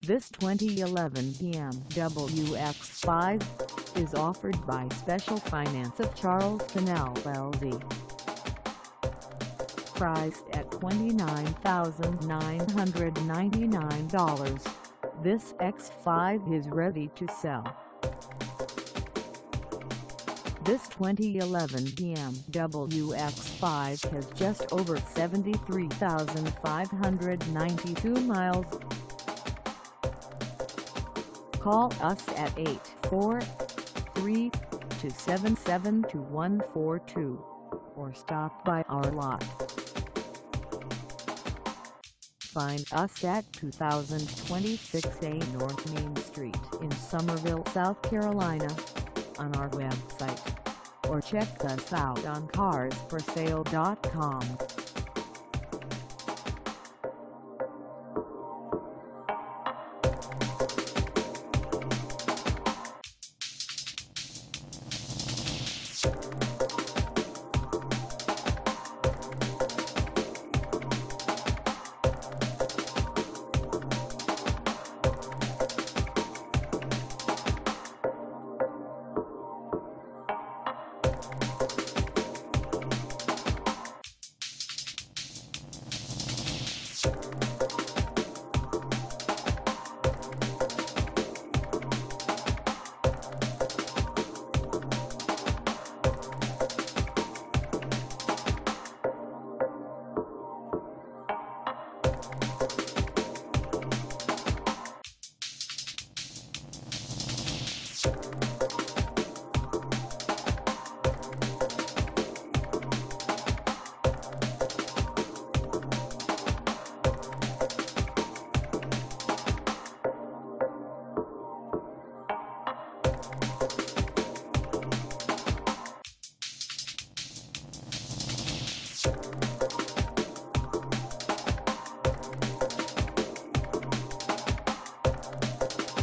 This 2011 BMW X5 is offered by Special Finance of Charleston LLC. Priced at $29,999, this X5 is ready to sell. This 2011 BMW X5 has just over 73,592 miles. Call us at 843-277-2142 or stop by our lot. Find us at 2026A North Main Street in Summerville, South Carolina, on our website, or check us out on carsforsale.com.